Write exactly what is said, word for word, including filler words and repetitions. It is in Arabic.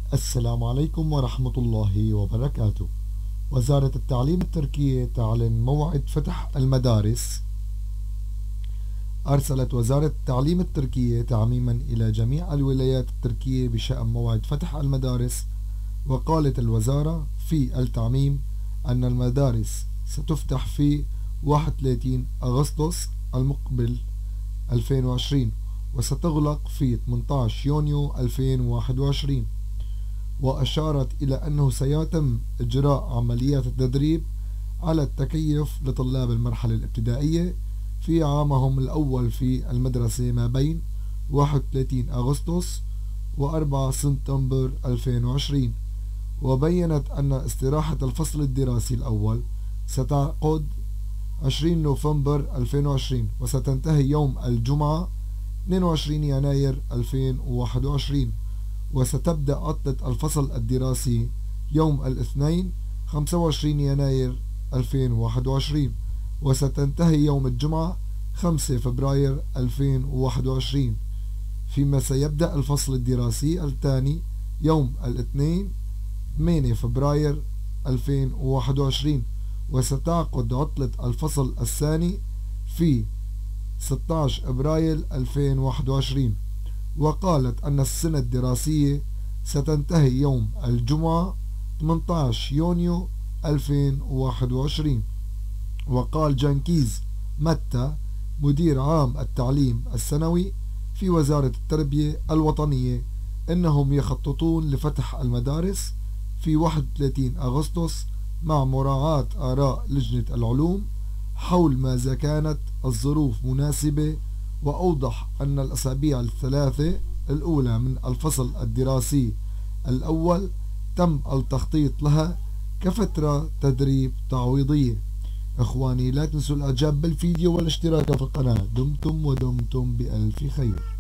السلام عليكم ورحمة الله وبركاته. وزارة التعليم التركية تعلن موعد فتح المدارس. أرسلت وزارة التعليم التركية تعميما إلى جميع الولايات التركية بشأن موعد فتح المدارس. وقالت الوزارة في التعميم أن المدارس ستفتح في واحد وثلاثين أغسطس المقبل ألفين وعشرين، وستغلق في ثمانية عشر يونيو ألفين وواحد وعشرين. وأشارت إلى أنه سيتم إجراء عمليات التدريب على التكيف لطلاب المرحلة الابتدائية في عامهم الأول في المدرسة ما بين واحد وثلاثين أغسطس وأربعة سبتمبر ألفين وعشرين. وبينت أن استراحة الفصل الدراسي الأول ستعقد عشرين نوفمبر ألفين وعشرين، وستنتهي يوم الجمعة اثنين وعشرين يناير ألفين وواحد وعشرين. وستبدأ عطلة الفصل الدراسي يوم الاثنين خمسة وعشرين يناير ألفين وواحد وعشرين، وستنتهي يوم الجمعة خمسة فبراير ألفين وواحد وعشرين. فيما سيبدأ الفصل الدراسي الثاني يوم الاثنين ثمانية فبراير ألفين وواحد وعشرين، وستعقد عطلة الفصل الثاني في ستة عشر أبريل ألفين وواحد وعشرين. وقالت أن السنة الدراسية ستنتهي يوم الجمعة ثمانية عشر يونيو ألفين وواحد وعشرين. وقال جانكيز متى مدير عام التعليم الثانوي في وزارة التربية الوطنية إنهم يخططون لفتح المدارس في واحد وثلاثين أغسطس مع مراعاة آراء لجنة العلوم حول ماذا كانت الظروف مناسبة. وأوضح أن الأسابيع الثلاثة الأولى من الفصل الدراسي الأول تم التخطيط لها كفترة تدريب تعويضية. إخواني، لا تنسوا الإعجاب بالفيديو والاشتراك في القناة. دمتم ودمتم بألف خير.